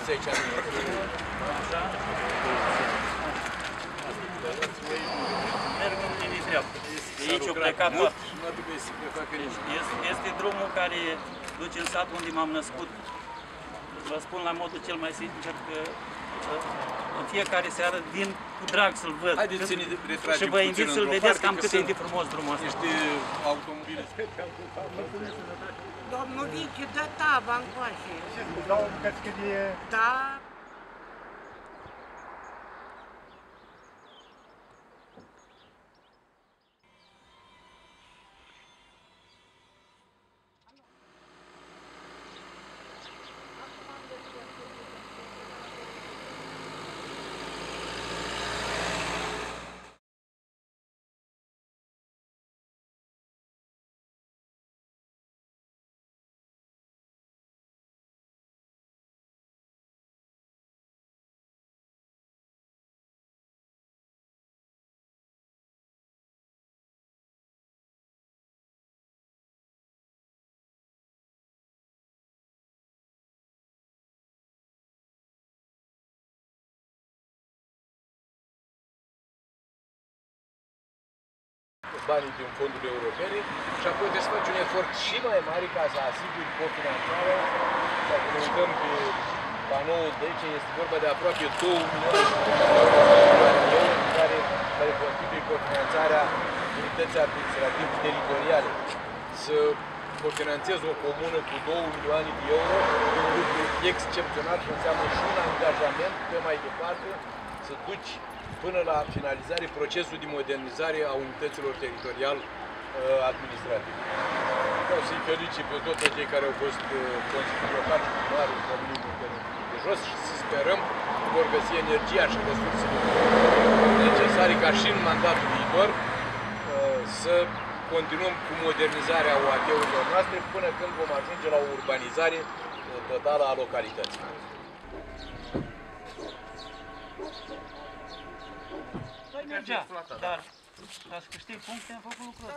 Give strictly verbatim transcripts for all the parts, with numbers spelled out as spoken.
Uitați aici. Așa. Merg în linii dreaptă. De aici au plecat tot. Nu trebuie să se prefacă nimic. Este, este drumul care duce în satul unde m-am născut. Vă spun la modul cel mai sincer că în fiecare seară vin cu drag să-l văd. Haideți să ne retragem și vă invit să-l vedeți cam cât e de frumos drumul ăsta. Niște automobile. Domnul Vici, dă taba încoace. Ce să dau o bucățică de... Da. Banii din fondurile europene și apoi trebuie să faci un efort și mai mare ca să asiguri cofinanțarea. Dacă ne uităm pe panoul de aici, este vorba de aproape două milioane de euro care, care constituie cofinanțarea unității administrative teritoriale. Să cofinanțezi o comună cu două milioane de euro e un lucru excepțional și înseamnă și un angajament pe mai departe să duci până la finalizare procesul de modernizare a unităților teritorial administrative. Vreau să-i felicit pe toți cei care au fost consilieri locali și primari în comunii de jos și să sperăm că vor găsi energia și resursele necesare ca și în mandatul viitor să continuăm cu modernizarea O A T-urilor noastre până când vom ajunge la o urbanizare totală a localității. Mergea, dar ca să câștig puncte am făcut lucruri.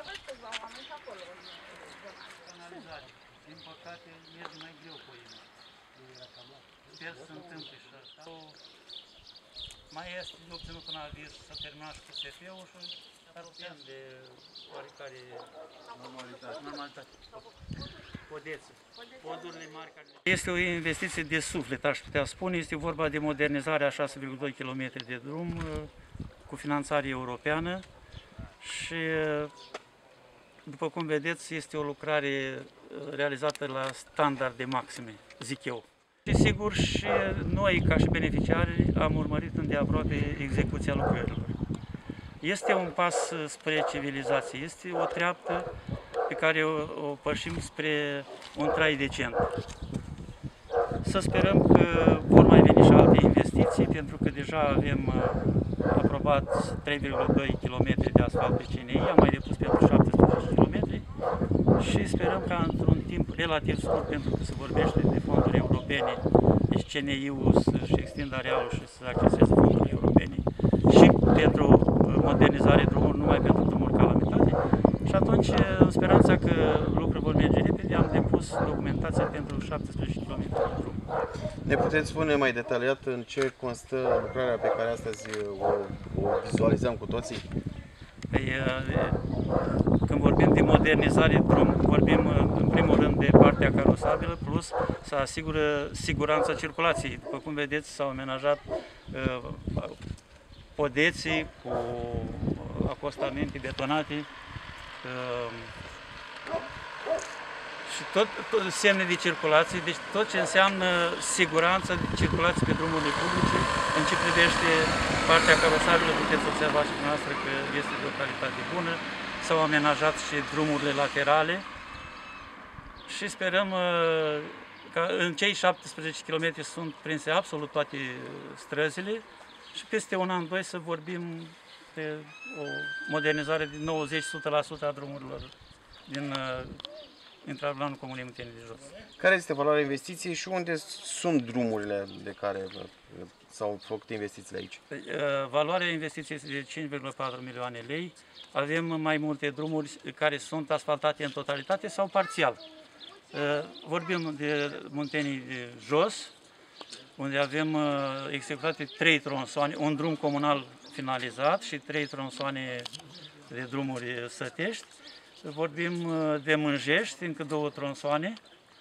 Canalizare. Din păcate, merge mai greu cu ei. Sper să se întâmple și asta. Mai este de obținut un aviz să terminat și cu S F-ul și ar putea de oarecare normalitate. normalitate. Podețe. Podurile mari care... Este o investiție de suflet, aș putea spune. Este vorba de modernizarea a șase virgulă doi kilometri de drum cu finanțare europeană și, după cum vedeți, este o lucrare realizată la standarde maxime, zic eu. Și sigur și noi, ca și beneficiari, am urmărit îndeaproape execuția lucrărilor. Este un pas spre civilizație, este o treaptă pe care o, o pășim spre un trai decent. Să sperăm că vor mai veni și alte investiții, pentru că deja avem aprobat trei virgulă doi kilometri de asfalt pe C N I, am mai depus pentru șaptesprezece kilometri și sperăm ca într-un timp relativ scurt, pentru că se vorbește de fonduri europene, deci C N I-ul să-și extindă arealul și să acceseze fonduri europene și pentru modernizare drumuri, numai pentru drumuri calamitate. Și atunci, în speranța că lucrurile vor merge repede, am depus documentația pentru șaptesprezece kilometri de drum. Ne puteți spune mai detaliat în ce constă lucrarea pe care astăzi o, o vizualizăm cu toții? Păi, când vorbim de modernizare drum, vorbim în primul rând de partea carosabilă, plus să asigură siguranța circulației. După cum vedeți, s-au amenajat podeții cu acostamente betonate și tot, tot semne de circulație, deci tot ce înseamnă siguranță de circulație pe drumurile publice. În ce privește partea carosabilă, puteți observa și dumneavoastră că este de o calitate bună. S-au amenajat și drumurile laterale și sperăm că în cei șaptesprezece kilometri sunt prinse absolut toate străzile și peste un an, doi să vorbim de o modernizare de nouăzeci la sută la sută a drumurilor din intraplanul Comunei Munteni de Jos. Care este valoarea investiției și unde sunt drumurile de care s-au făcut investițiile aici? Valoarea investiției este de cinci virgulă patru milioane lei. Avem mai multe drumuri care sunt asfaltate în totalitate sau parțial. Vorbim de Muntenii de Jos, unde avem executate trei tronsoane, un drum comunal finalizat și trei tronsoane de drumuri sătești. Vorbim de Mânjești, încă două tronsoane,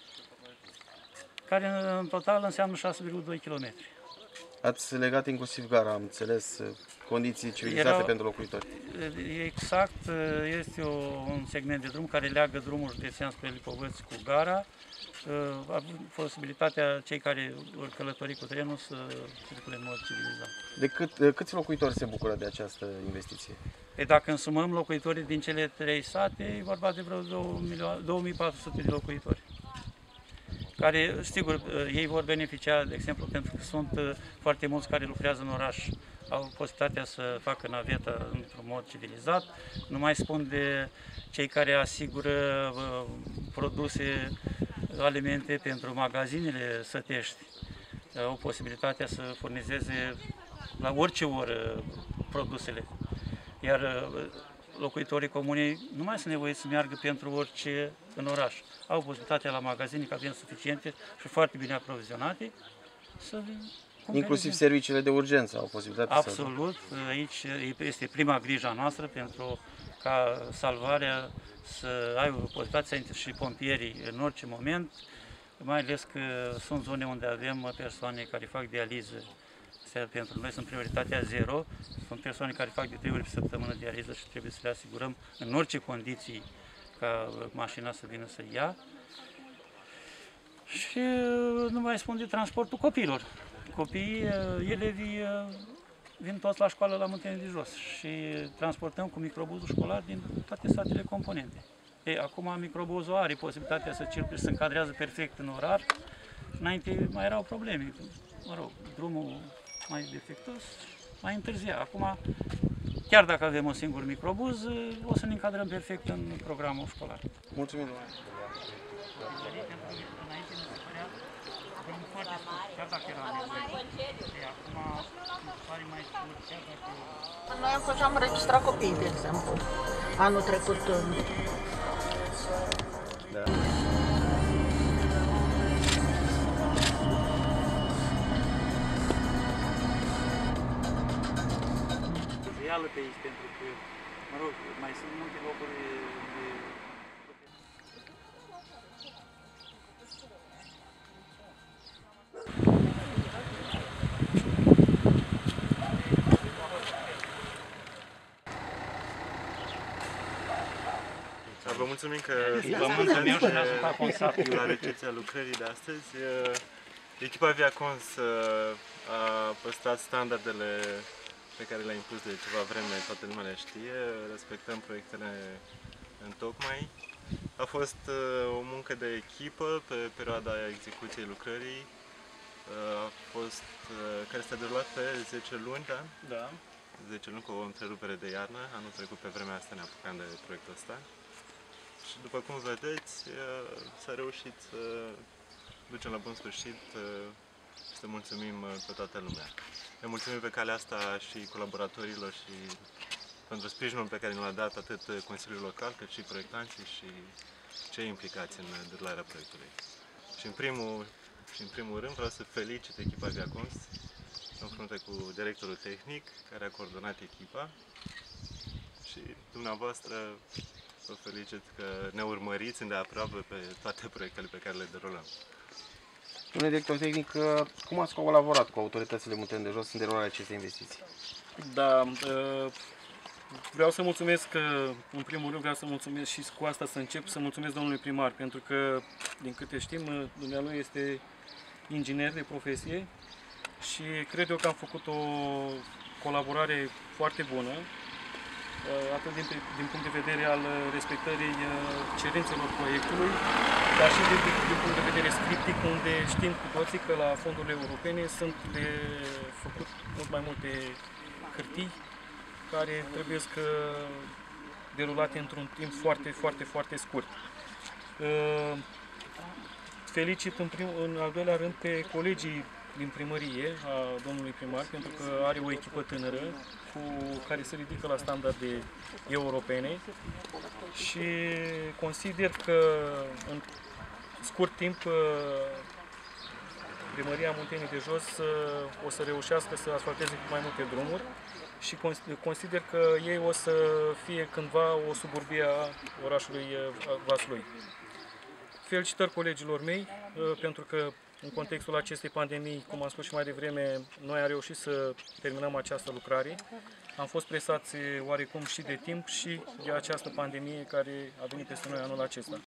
care în total înseamnă șase virgulă doi kilometri. Ați legat inclusiv gara, am înțeles, condiții civilizate Erau, pentru locuitori. Exact, este o, un segment de drum care leagă drumul județean spre Lipovăți cu gara, având posibilitatea cei care vor călători cu trenul să circule în mod civilizat. De cât, de câți locuitori se bucură de această investiție? Păi dacă însumăm locuitorii din cele trei sate, e vorba de vreo două mii patru sute de locuitori, care, sigur, ei vor beneficia, de exemplu, pentru că sunt foarte mulți care lucrează în oraș, au posibilitatea să facă naveta într-un mod civilizat. Nu mai spun de cei care asigură produse, alimente pentru magazinele sătești. Au posibilitatea să furnizeze la orice oră produsele. Iar locuitorii comunei nu mai sunt nevoiți să meargă pentru orice în oraș. Au posibilitatea la magazine, că avem suficiente și foarte bine aprovizionate, să inclusiv serviciile de urgență au posibilitatea. Absolut. Să... Aici este prima grijă a noastră pentru ca salvarea să aibă posibilitatea să intre și pompierii în orice moment, mai ales că sunt zone unde avem persoane care fac dializă. Pentru noi sunt prioritatea zero, sunt persoane care fac de trei ori pe săptămână dializă și trebuie să le asigurăm în orice condiții ca mașina să vină să ia. Și nu mai spun de transportul copiilor. Copiii, elevii vin toți la școală la Muntenia de Jos și transportăm cu microbuzul școlar din toate satele componente. Ei, acum microbuzul are posibilitatea să circule și să încadrează perfect în orar. Înainte mai erau probleme, mă rog, drumul mai defectuos, mai întârzia. Acum, chiar dacă avem un singur microbuz, o să ne încadrăm perfect în programul școlar. Mulțumim! Noi am fost, am înregistrat copiii, de exemplu, anul trecut. Da. Reală pe aici, pentru că, mă rog, mai sunt multe locuri de... Vă mulțumim că vă mulțumim la recepția lucrării de astăzi. Echipa Viacons a păstrat standardele pe care le-a impus de ceva vreme, toată lumea le știe, respectăm proiectele în tocmai. A fost o muncă de echipă pe perioada execuției lucrării, a fost, care s-a derulat pe zece luni, da? Da. zece luni cu o întrerupere de iarnă, anul trecut pe vremea asta ne apucam de proiectul ăsta. Și după cum vedeți, s-a reușit să ducem la bun sfârșit și să mulțumim pe toată lumea. Le mulțumim pe calea asta și colaboratorilor și pentru sprijinul pe care ne l-a dat atât Consiliul Local cât și proiectanții și cei implicați în derularea proiectului. Și în primul, și în primul rând vreau să felicit echipa Viacons în frunte cu directorul tehnic care a coordonat echipa și dumneavoastră vă felicit că ne urmăriți îndeaproape pe toate proiectele pe care le derulăm. Domnule director tehnic, cum ați colaborat cu autoritățile Muntenia de Jos în derularea acestei investiții? Da, vreau să mulțumesc, în primul rând vreau să mulțumesc și cu asta să încep, să mulțumesc domnului primar, pentru că, din câte știm, dumnealui este inginer de profesie și cred eu că am făcut o colaborare foarte bună, atât din, din punct de vedere al respectării cerințelor proiectului, dar și din, din punct de vedere scriptic, unde știm cu toții că la fondurile europene sunt de făcut mult mai multe hârtii care trebuie să derulate într-un timp foarte, foarte, foarte scurt. Felicit în, prim, în al doilea rând pe colegii din primărie, a domnului primar, pentru că are o echipă tânără cu care se ridică la standarde europene și consider că în scurt timp Primăria Muntenii de Jos uh, o să reușească să asfalteze cu mai multe drumuri și consider că ei o să fie cândva o suburbie a orașului uh, Vaslui. Felicitări colegilor mei, uh, pentru că în contextul acestei pandemii, cum am spus și mai devreme, noi am reușit să terminăm această lucrare. Am fost presați oarecum și de timp și de această pandemie care a venit peste noi anul acesta.